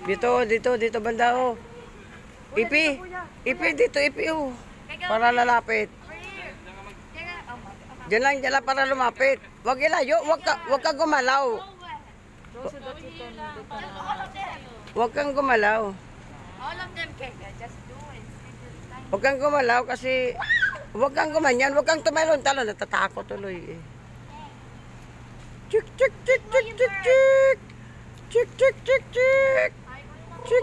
Dito banda oh. Ipi. Ipi dito, ipi oh. Para lalapit. Diyan lang para lumapit. Wag ilayo, wag ka gumalaw. Wag kang gumalaw. All of them can just do it. Wag kang gumalaw kasi wag kang gumanyan, wag kang tumalon-talon, natatakot tuloy eh. Chik chik chik chik chik chik. Chik chik chik chik. Chik.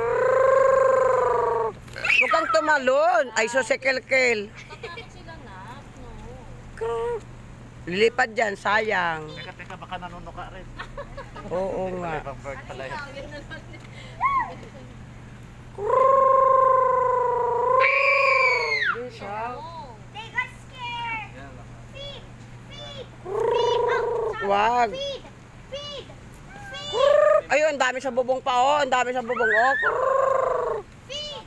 Wag kang tumalon. Ay so si Kelkel. Lilipad dyan, sayang. Teka, baka nanunuka rin. Oo nga. Ibang bird pala yan. They got scared. Feed. Wag. Feed. Ayun, ang dami sa bubong pa oh. Ang dami sa bubong oh. Feed.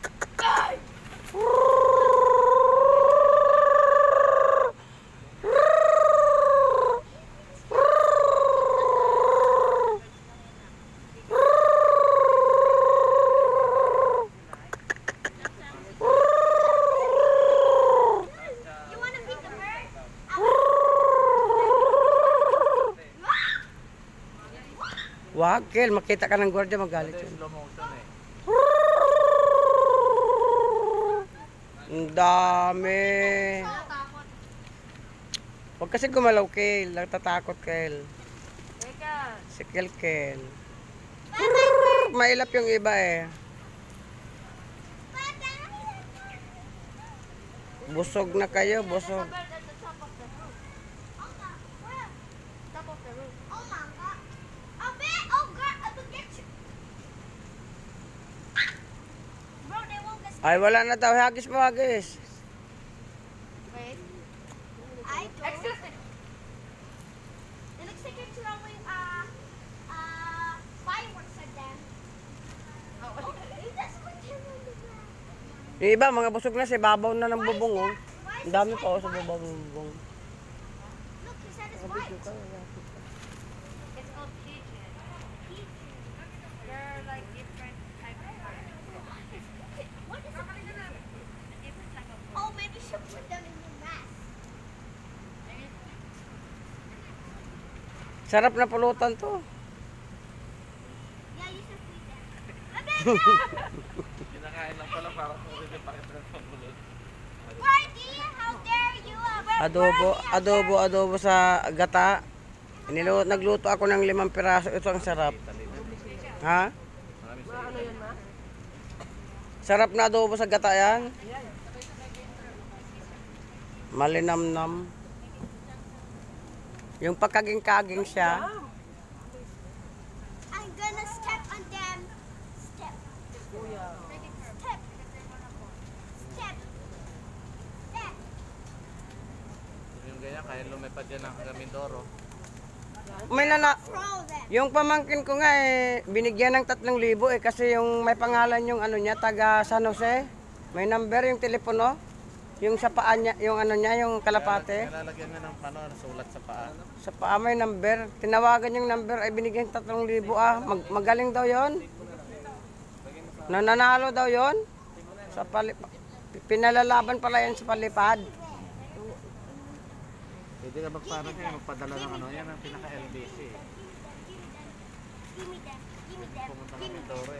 You want to feed the bird? Wag, Kel. Makita ka ng gwardiya, magalit yun. Slow motion eh. Ang dami. Huwag kasi gumalaw, Kel. Natatakot, Kel. Si Kel. Mailap yung iba eh. Busog na kayo, busog. Ay, wala na daw. Hagis mo, hagis. Wait. Excuse me. It looks like you're throwing fireworks at them. That's what you're doing. Yung iba, mga busog na si babaw na ng bubong oh. Ang dami pa oh sa babaw ng bubong. Look, he said it's white. It's called pigeon. They're like different type of birds. What is it? A different type of bird. Oh, maybe you should put them in your nest. Sarap na pulutan to. Yeah, you should feed them. Kinakain lang pala para sa rin yung pakit ng pambulot. Birdie, how dare you? Adobo sa gata. Nagluto ako ng 5 piraso. Ito ang sarap. Ha? Sarap na adobo sa gata yan. Malinamnam. Yung pagkaging-kaging siya. I'm gonna step on them. Step. Step. Step. Step. Yung ganyan, kaya lumipad yan ng Mindoro. May Throw them. yung pamangkin ko nga eh, binigyan ng 3,000 eh kasi yung may pangalan yung ano niya, taga San Jose. May number yung telepono. Yung sa paa niya, yung ano niya, yung kalapate. Lalagyan nga ng sulat sa paa. Sa paa may number. Tinawagan yung number ay binigyan 3,000 ah. Magaling daw yon. Nananalo daw yon. Sa pinalalaban pala yan sa palipad. Pwede ka magpadala ng ano, yan ang pinaka-LBC. Give me them. Pumunta ng Mindoro.